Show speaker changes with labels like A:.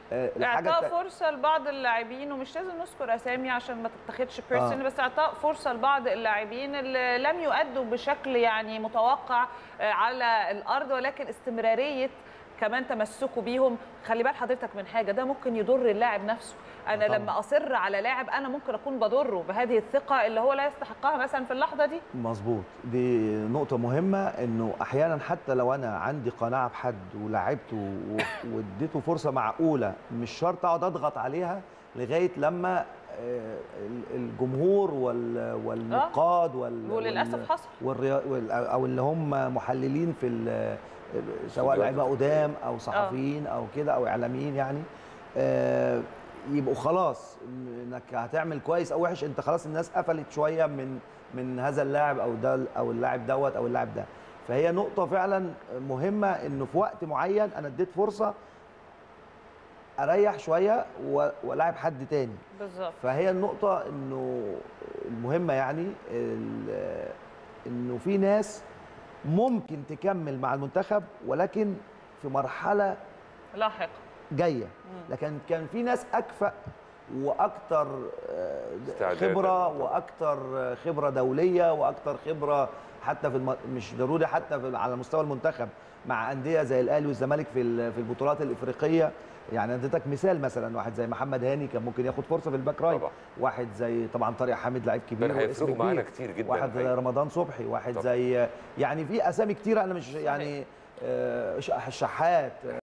A: اعطاء فرصه لبعض اللاعبين، ومش لازم نذكر اسامي عشان ما تتاخدش بيرسون، بس اعطاء فرصه لبعض اللاعبين اللي لم يؤدوا بشكل يعني متوقع على الارض، ولكن استمراريه كمان تمسكوا بيهم. خلي بال حضرتك من حاجه، ده ممكن يضر اللاعب نفسه. انا لما اصر على لاعب انا ممكن اكون بضره بهذه الثقه اللي هو لا يستحقها مثلا في اللحظه دي.
B: مظبوط، دي نقطه مهمه، انه احيانا حتى لو انا عندي قناعه بحد ولعبته واديته فرصه معقوله، مش شرط اقعد اضغط عليها لغايه لما الجمهور والنقاد
A: وللاسف حصل
B: او اللي هم محللين في سواء لعيبه قدام او صحفيين او كده او اعلاميين يعني، يبقوا خلاص انك هتعمل كويس او وحش، انت خلاص الناس قفلت شويه من هذا اللاعب او ده او اللاعب دوت او اللاعب ده. فهي نقطه فعلا مهمه، انه في وقت معين انا اديت فرصه اريح شويه ولاعب حد تاني
A: بالظبط.
B: فهي النقطه انه المهمه يعني انه في ناس ممكن تكمل مع المنتخب ولكن في مرحله
A: لاحقه
B: جايه، لكن كان في ناس اكفأ واكثر خبره واكثر خبره دوليه واكثر خبره حتى في مش ضروري حتى على مستوى المنتخب، مع انديه زي الاهلي والزمالك في البطولات الافريقيه. يعني اديتك مثال، مثلا واحد زي محمد هاني كان ممكن ياخد فرصه في الباك رايت، واحد زي طبعا طارق حامد لعيب كبير
C: هيفرقوا معانا كتير جدا،
B: واحد زي رمضان صبحي، واحد زي يعني في اسامي كتيره انا مش يعني الشحات